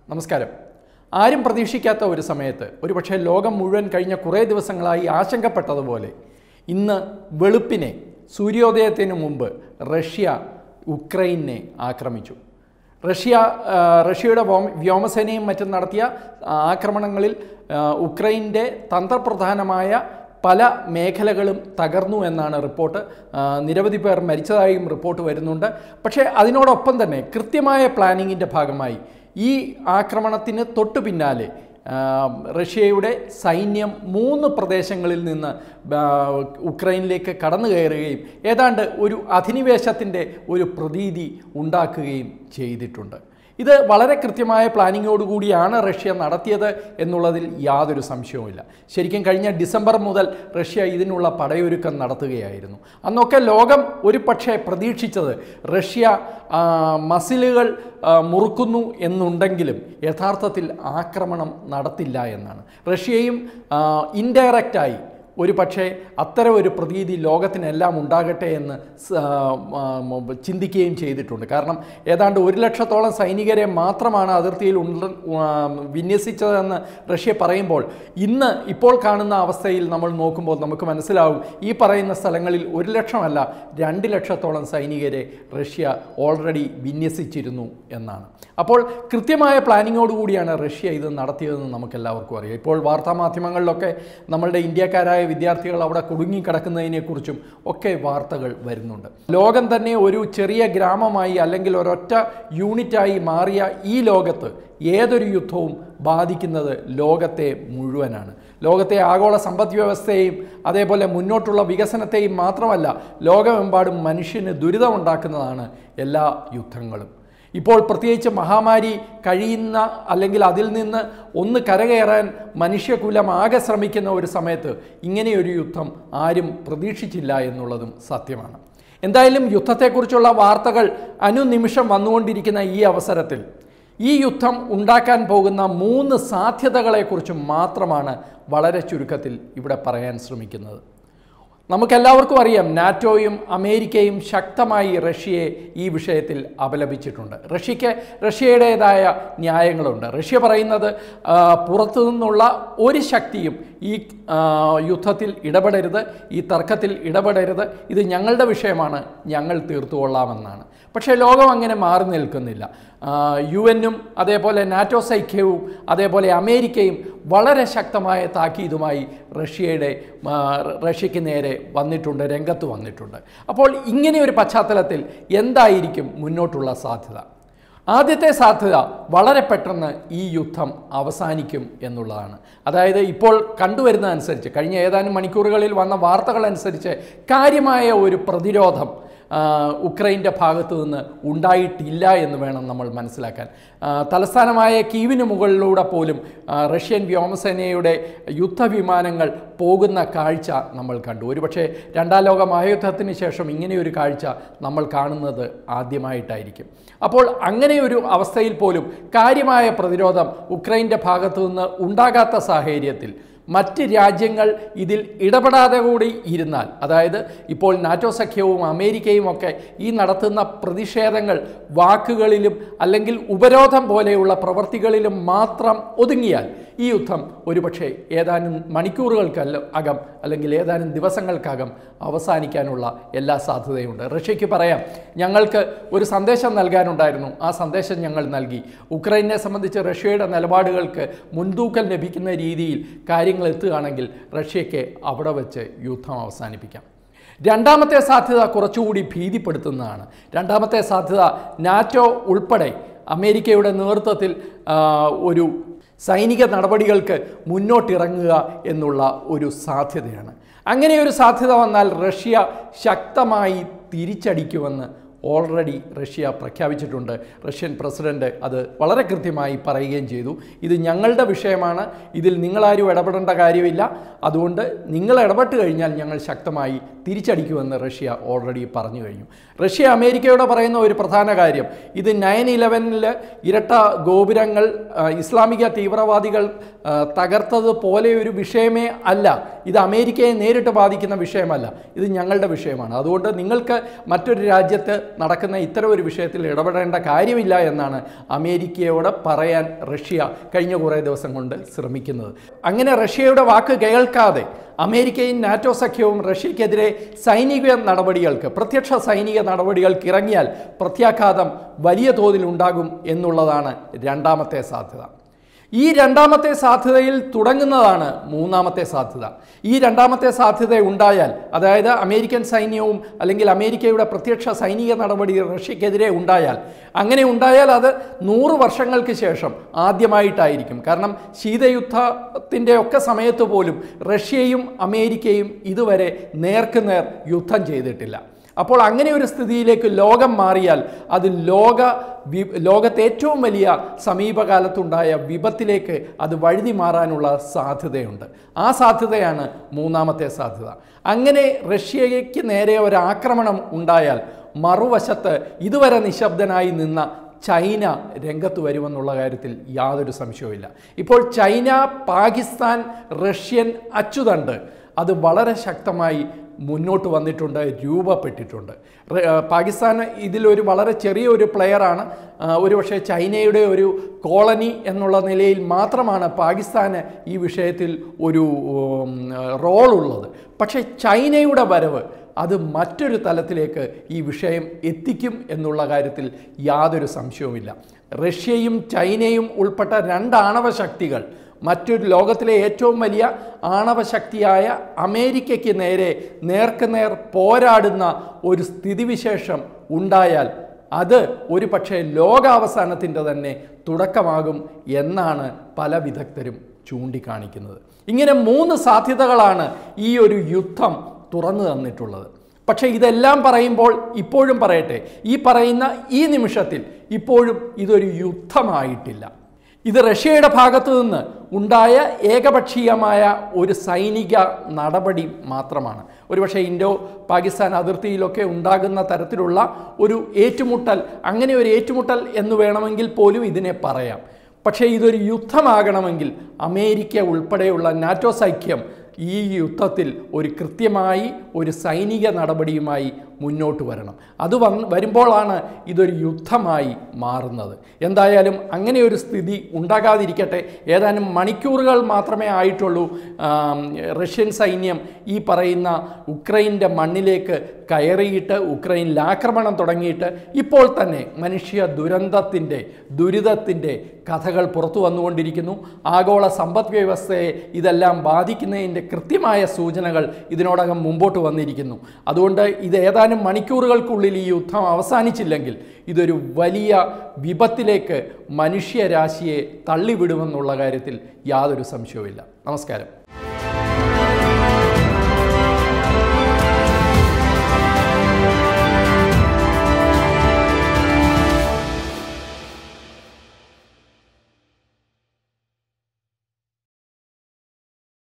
നമസ്കാരം. ആരും പ്രതീക്ഷിക്കാത്ത ഒരു സമയത്ത് ഒരുപക്ഷെ ലോകം മുഴുവൻ കഴിഞ്ഞ കുറേ ദിവസങ്ങളായി ആശങ്കപ്പെട്ടതുപോലെ ഇന്ന് വെളുപ്പിനെ സൂര്യോദയത്തിന് മുമ്പ് റഷ്യ ഉക്രൈനെ ആക്രമിച്ചു. റഷ്യയുടെ വ്യോമസേനയും മറ്റും നടത്തിയ ആക്രമണങ്ങളിൽ ഉക്രൈൻ്റെ തന്ത്രപ്രധാനമായ പല മേഖലകളും തകർന്നു എന്നാണ് റിപ്പോർട്ട്. നിരവധി പേർ മരിച്ചതായും റിപ്പോർട്ട് വരുന്നുണ്ട്. പക്ഷേ അതിനോടൊപ്പം തന്നെ കൃത്യമായ പ്ലാനിങ്ങിൻ്റെ ഭാഗമായി ഈ ആക്രമണത്തിന് തൊട്ടു പിന്നാലെ റഷ്യയുടെ സൈന്യം 3 പ്രദേശങ്ങളിൽ നിന്ന് ഉക്രൈനിലേക്ക് കടന്നു കയറുകയും ഏതാണ്ട് ഒരു അധിനിവേശത്തിൻ്റെ ഒരു പ്രതീതി ഉണ്ടാക്കുകയും ചെയ്തിട്ടുണ്ട്. ഇത് വളരെ കൃത്യമായ പ്ലാനിങ്ങോടുകൂടിയാണ് റഷ്യ നടത്തിയത് എന്നുള്ളതിൽ യാതൊരു സംശയവുമില്ല. ശരിക്കും കഴിഞ്ഞ ഡിസംബർ മുതൽ റഷ്യ ഇതിനുള്ള പടയൊരുക്കം നടത്തുകയായിരുന്നു. അന്നൊക്കെ ലോകം ഒരു പക്ഷേ പ്രതീക്ഷിച്ചത് റഷ്യ മസിലുകൾ മുറുക്കുന്നു എന്നുണ്ടെങ്കിലും യഥാർത്ഥത്തിൽ ആക്രമണം നടത്തില്ല എന്നാണ്. റഷ്യയും ഇൻഡയറക്റ്റായി ഒരു പക്ഷേ അത്തരം ഒരു പ്രതീതി ലോകത്തിനെല്ലാം ഉണ്ടാകട്ടെ എന്ന് ചിന്തിക്കുകയും ചെയ്തിട്ടുണ്ട്. കാരണം ഏതാണ്ട് 1 ലക്ഷത്തോളം സൈനികരെ മാത്രമാണ് അതിർത്തിയിൽ വിന്യസിച്ചതെന്ന് റഷ്യ പറയുമ്പോൾ ഇപ്പോൾ കാണുന്ന അവസ്ഥയിൽ നമ്മൾ നോക്കുമ്പോൾ നമുക്ക് മനസ്സിലാവും ഈ പറയുന്ന സ്ഥലങ്ങളിൽ 1 ലക്ഷമല്ല 2 ലക്ഷത്തോളം സൈനികരെ റഷ്യ ഓൾറെഡി വിന്യസിച്ചിരുന്നു എന്നാണ്. അപ്പോൾ കൃത്യമായ പ്ലാനിങ്ങോടുകൂടിയാണ് റഷ്യ ഇത് നടത്തിയതെന്ന് നമുക്കെല്ലാവർക്കും അറിയാം. ഇപ്പോൾ വാർത്താമാധ്യമങ്ങളിലൊക്കെ നമ്മളുടെ ഇന്ത്യക്കാരായ വിദ്യാർത്ഥികൾ അവിടെ കുടുങ്ങിക്കിടക്കുന്നതിനെക്കുറിച്ചും ഒക്കെ വാർത്തകൾ വരുന്നുണ്ട്. ലോകം തന്നെ ഒരു ചെറിയ ഗ്രാമമായി അല്ലെങ്കിൽ ഒരൊറ്റ യൂണിറ്റായി മാറിയ ഈ ലോകത്ത് ഏതൊരു യുദ്ധവും ബാധിക്കുന്നത് ലോകത്തെ മുഴുവനാണ്. ലോകത്തെ ആഗോള സമ്പദ് വ്യവസ്ഥയെയും അതേപോലെ മുന്നോട്ടുള്ള വികസനത്തെയും മാത്രമല്ല ലോകമെമ്പാടും മനുഷ്യന് ദുരിതമുണ്ടാക്കുന്നതാണ് എല്ലാ യുദ്ധങ്ങളും. ഇപ്പോൾ പ്രത്യേകിച്ച് മഹാമാരി കഴിയുന്ന അല്ലെങ്കിൽ അതിൽ നിന്ന് ഒന്ന് കരകയറാൻ മനുഷ്യകുലം ആകെ ശ്രമിക്കുന്ന ഒരു സമയത്ത് ഇങ്ങനെയൊരു യുദ്ധം ആരും പ്രതീക്ഷിച്ചില്ല എന്നുള്ളതും സത്യമാണ്. എന്തായാലും യുദ്ധത്തെക്കുറിച്ചുള്ള വാർത്തകൾ അനുനിമിഷം വന്നുകൊണ്ടിരിക്കുന്ന ഈ അവസരത്തിൽ ഈ യുദ്ധം ഉണ്ടാക്കാൻ പോകുന്ന 3 സാധ്യതകളെക്കുറിച്ച് മാത്രമാണ് വളരെ ചുരുക്കത്തിൽ ഇവിടെ പറയാൻ ശ്രമിക്കുന്നത്. നമുക്കെല്ലാവർക്കും അറിയാം, നാറ്റോയും അമേരിക്കയും ശക്തമായി റഷ്യയെ ഈ വിഷയത്തിൽ അപലപിച്ചിട്ടുണ്ട്. റഷ്യയുടേതായ ന്യായങ്ങളുണ്ട്. റഷ്യ പറയുന്നത് പുറത്തു നിന്നുള്ള ഒരു ശക്തിയും ഈ യുദ്ധത്തിൽ ഇടപെടരുത്, ഈ തർക്കത്തിൽ ഇടപെടരുത്, ഇത് ഞങ്ങളുടെ വിഷയമാണ്, ഞങ്ങൾ തീർത്തുകൊള്ളാമെന്നാണ്. പക്ഷേ ലോകം അങ്ങനെ മാറി നിൽക്കുന്നില്ല. UN-ഉം അതേപോലെ നാറ്റോ സഖ്യവും അതേപോലെ അമേരിക്കയും വളരെ ശക്തമായ താക്കീതുമായി റഷ്യയ്ക്ക് നേരെ രംഗത്ത് വന്നിട്ടുണ്ട്. അപ്പോൾ ഇങ്ങനെ ഒരു പശ്ചാത്തലത്തിൽ എന്തായിരിക്കും മുന്നോട്ടുള്ള സാധ്യത? ആദ്യത്തെ സാധ്യത വളരെ പെട്ടെന്ന് ഈ യുദ്ധം അവസാനിക്കും എന്നുള്ളതാണ്. അതായത് ഇപ്പോൾ കണ്ടുവരുന്നതനുസരിച്ച് കഴിഞ്ഞ ഏതാനും മണിക്കൂറുകളിൽ വന്ന വാർത്തകളനുസരിച്ച് കാര്യമായ ഒരു പ്രതിരോധം ഉക്രൈൻ്റെ ഭാഗത്തു നിന്ന് ഉണ്ടായിട്ടില്ല എന്ന് വേണം നമ്മൾ മനസ്സിലാക്കാൻ. തലസ്ഥാനമായ കീവിന് മുകളിലൂടെ പോലും റഷ്യൻ വ്യോമസേനയുടെ യുദ്ധവിമാനങ്ങൾ പോകുന്ന കാഴ്ച നമ്മൾ കണ്ടു. ഒരുപക്ഷെ 2ാം ലോക മഹായുദ്ധത്തിന് ശേഷം ഇങ്ങനെയൊരു കാഴ്ച നമ്മൾ കാണുന്നത് ആദ്യമായിട്ടായിരിക്കും. അപ്പോൾ അങ്ങനെയൊരു അവസ്ഥയിൽ പോലും കാര്യമായ പ്രതിരോധം ഉക്രൈൻ്റെ ഭാഗത്തു നിന്ന് ഉണ്ടാകാത്ത സാഹചര്യത്തിൽ മറ്റ് രാജ്യങ്ങൾ ഇതിൽ ഇടപെടാതെ കൂടി ഇരുന്നാൽ, അതായത് ഇപ്പോൾ നാറ്റോ സഖ്യവും അമേരിക്കയും ഒക്കെ ഈ നടത്തുന്ന പ്രതിഷേധങ്ങൾ വാക്കുകളിലും അല്ലെങ്കിൽ ഉപരോധം പോലെയുള്ള പ്രവൃത്തികളിലും മാത്രം ഒതുങ്ങിയാൽ ഈ യുദ്ധം ഒരുപക്ഷെ ഏതാനും മണിക്കൂറുകൾക്കകം അല്ലെങ്കിൽ ഏതാനും ദിവസങ്ങൾക്കകം അവസാനിക്കാനുള്ള എല്ലാ സാധ്യതയുണ്ട്. റഷ്യയ്ക്ക് പറയാം, ഞങ്ങൾക്ക് ഒരു സന്ദേശം നൽകാനുണ്ടായിരുന്നു, ആ സന്ദേശം ഞങ്ങൾ നൽകി. ഉക്രൈനെ സംബന്ധിച്ച് റഷ്യയുടെ നിലപാടുകൾക്ക് മുൻതൂക്കം ലഭിക്കുന്ന രീതിയിൽ കാര്യങ്ങൾ എത്തുകയാണെങ്കിൽ റഷ്യയ്ക്ക് അവിടെ വെച്ച് യുദ്ധം അവസാനിപ്പിക്കാം. 2ാമത്തെ സാധ്യത കുറച്ചുകൂടി ഭീതിപ്പെടുത്തുന്നതാണ്. 2ാമത്തെ സാധ്യത നാറ്റോ ഉൾപ്പെടെ അമേരിക്കയുടെ നേതൃത്വത്തിൽ ഒരു സൈനിക നടപടികൾക്ക് മുന്നോട്ടിറങ്ങുക എന്നുള്ള ഒരു സാധ്യതയാണ്. അങ്ങനെയൊരു സാധ്യത വന്നാൽ റഷ്യ ശക്തമായി തിരിച്ചടിക്കുമെന്ന് ഓൾറെഡി റഷ്യ പ്രഖ്യാപിച്ചിട്ടുണ്ട്. റഷ്യൻ പ്രസിഡന്റ് അത് വളരെ കൃത്യമായി പറയുകയും ചെയ്തു. ഇത് ഞങ്ങളുടെ വിഷയമാണ്, ഇതിൽ നിങ്ങളാരും ഇടപെടേണ്ട കാര്യമില്ല, അതുകൊണ്ട് നിങ്ങൾ ഇടപെട്ട് കഴിഞ്ഞാൽ ഞങ്ങൾ ശക്തമായി തിരിച്ചടിക്കുമെന്ന് റഷ്യ ഓൾറെഡി പറഞ്ഞു കഴിഞ്ഞു. റഷ്യ അമേരിക്കയോട് പറയുന്ന ഒരു പ്രധാന കാര്യം, ഇത് 9/11 ഇരട്ട ഗോപുരങ്ങൾ ഇസ്ലാമിക തീവ്രവാദികൾ തകർത്തതുപോലെ ഒരു വിഷയമേ അല്ല, ഇത് അമേരിക്കയെ നേരിട്ട് ബാധിക്കുന്ന വിഷയമല്ല, ഇത് ഞങ്ങളുടെ വിഷയമാണ്. അതുകൊണ്ട് നിങ്ങൾക്ക് മറ്റൊരു രാജ്യത്ത് നടക്കുന്ന ഇത്തരം ഒരു വിഷയത്തിൽ ഇടപെടേണ്ട കാര്യമില്ല എന്നാണ് അമേരിക്കയോട് പറയാൻ റഷ്യ കഴിഞ്ഞ കുറേ ദിവസം കൊണ്ട് ശ്രമിക്കുന്നത്. അങ്ങനെ റഷ്യയുടെ വാക്ക് കേൾക്കാതെ അമേരിക്കയും നാറ്റോ സഖ്യവും റഷ്യക്കെതിരെ സൈനിക നടപടികൾക്ക്, പ്രത്യക്ഷ സൈനിക നടപടികൾക്ക് ഇറങ്ങിയാൽ പ്രത്യാഘാതം വലിയ തോതിൽ ഉണ്ടാകും എന്നുള്ളതാണ് രണ്ടാമത്തെ സാധ്യത. ഈ രണ്ടാമത്തെ സാധ്യതയിൽ തുടങ്ങുന്നതാണ് മൂന്നാമത്തെ സാധ്യത. ഈ രണ്ടാമത്തെ സാധ്യത ഉണ്ടായാൽ, അതായത് അമേരിക്കൻ സൈന്യവും അല്ലെങ്കിൽ അമേരിക്കയുടെ പ്രത്യക്ഷ സൈനിക നടപടി റഷ്യക്കെതിരെ ഉണ്ടായാൽ, അങ്ങനെ ഉണ്ടായാൽ അത് 100 വർഷങ്ങൾക്ക് ശേഷം ആദ്യമായിട്ടായിരിക്കും. കാരണം ശീതയുദ്ധത്തിൻ്റെ ഒക്കെ സമയത്ത് പോലും റഷ്യയും അമേരിക്കയും ഇതുവരെ നേർക്കുനേർ യുദ്ധം ചെയ്തിട്ടില്ല. അപ്പോൾ അങ്ങനെ ഒരു സ്ഥിതിയിലേക്ക് ലോകം മാറിയാൽ അത് ലോകത്തെ ഏറ്റവും വലിയ സമീപകാലത്തുണ്ടായ വിപത്തിലേക്ക് അത് വഴുതി മാറാനുള്ള സാധ്യതയുണ്ട്. ആ സാധ്യതയാണ് മൂന്നാമത്തെ സാധ്യത. അങ്ങനെ റഷ്യയ്ക്ക് നേരെ ഒരു ആക്രമണം ഉണ്ടായാൽ മറുവശത്ത് ഇതുവരെ നിശബ്ദനായി നിന്ന ചൈന രംഗത്ത് വരുമെന്നുള്ള കാര്യത്തിൽ യാതൊരു സംശയവുമില്ല. ഇപ്പോൾ ചൈന, പാകിസ്ഥാൻ, റഷ്യൻ അച്ചുതണ്ട് അത് വളരെ ശക്തമായി മുന്നോട്ട് വന്നിട്ടുണ്ട്, രൂപപ്പെട്ടിട്ടുണ്ട്. പാകിസ്ഥാൻ ഇതിലൊരു വളരെ ചെറിയൊരു പ്ലെയറാണ്. ഒരുപക്ഷെ ചൈനയുടെ ഒരു കോളനി എന്നുള്ള നിലയിൽ മാത്രമാണ് പാകിസ്ഥാന് ഈ വിഷയത്തിൽ ഒരു റോളുള്ളത്. പക്ഷേ ചൈനയുടെ വരവ് അത് മറ്റൊരു തലത്തിലേക്ക് ഈ വിഷയം എത്തിക്കും എന്നുള്ള കാര്യത്തിൽ യാതൊരു സംശയവുമില്ല. റഷ്യയും ചൈനയും ഉൾപ്പെട്ട 2 ആണവ ശക്തികൾ മറ്റൊരു ലോകത്തിലെ ഏറ്റവും വലിയ ആണവശക്തിയായ അമേരിക്കയ്ക്ക് നേരെ നേർക്കുനേർ പോരാടുന്ന ഒരു സ്ഥിതിവിശേഷം ഉണ്ടായാൽ അത് ഒരു പക്ഷേ ലോകാവസാനത്തിൻ്റെ തന്നെ തുടക്കമാകും എന്നാണ് പല വിദഗ്ധരും ചൂണ്ടിക്കാണിക്കുന്നത്. ഇങ്ങനെ 3 സാധ്യതകളാണ് ഈ ഒരു യുദ്ധം തുറന്നു തന്നിട്ടുള്ളത്. പക്ഷേ ഇതെല്ലാം പറയുമ്പോൾ ഇപ്പോഴും പറയട്ടെ, ഈ പറയുന്ന ഈ നിമിഷത്തിൽ ഇപ്പോഴും ഇതൊരു യുദ്ധമായിട്ടില്ല. ഇത് റഷ്യയുടെ ഭാഗത്തു നിന്ന് ഉണ്ടായ ഏകപക്ഷീയമായ ഒരു സൈനിക നടപടി മാത്രമാണ്. ഒരുപക്ഷെ ഇൻഡോ പാകിസ്ഥാൻ അതിർത്തിയിലൊക്കെ ഉണ്ടാകുന്ന തരത്തിലുള്ള ഒരു ഏറ്റുമുട്ടൽ, അങ്ങനെ ഒരു ഏറ്റുമുട്ടൽ എന്ന് വേണമെങ്കിൽ പോലും ഇതിനെ പറയാം. പക്ഷേ ഇതൊരു യുദ്ധമാകണമെങ്കിൽ അമേരിക്ക ഉൾപ്പെടെയുള്ള നാറ്റോ സഖ്യം ഈ യുദ്ധത്തിൽ ഒരു കൃത്യമായി ഒരു സൈനിക നടപടിയുമായി മുന്നോട്ട് വരണം. അത് വരുമ്പോഴാണ് ഇതൊരു യുദ്ധമായി മാറുന്നത്. എന്തായാലും അങ്ങനെ ഒരു സ്ഥിതി ഉണ്ടാകാതിരിക്കട്ടെ. ഏതാനും മണിക്കൂറുകൾ മാത്രമേ ആയിട്ടുള്ളൂ റഷ്യൻ സൈന്യം ഈ പറയുന്ന ഉക്രൈൻ്റെ മണ്ണിലേക്ക് കയറിയിട്ട് ഉക്രൈനിൽ ആക്രമണം തുടങ്ങിയിട്ട് ഇപ്പോൾ തന്നെ മനുഷ്യ ദുരിതത്തിൻ്റെ കഥകൾ പുറത്തു വന്നുകൊണ്ടിരിക്കുന്നു. ആഗോള സമ്പദ് വ്യവസ്ഥയെ ഇതെല്ലാം ബാധിക്കുന്നതിൻ്റെ കൃത്യമായ സൂചനകൾ ഇതിനോടകം മുമ്പോട്ട് വന്നിരിക്കുന്നു. അതുകൊണ്ട് ഇത് ഏതാനും മണിക്കൂറുകൾക്കുള്ളിൽ ഈ യുദ്ധം അവസാനിച്ചില്ലെങ്കിൽ ഇതൊരു വലിയ വിപത്തിലേക്ക് മനുഷ്യരാശിയെ തള്ളിവിടുമെന്നുള്ള കാര്യത്തിൽ യാതൊരു സംശയവുമില്ല. നമസ്കാരം.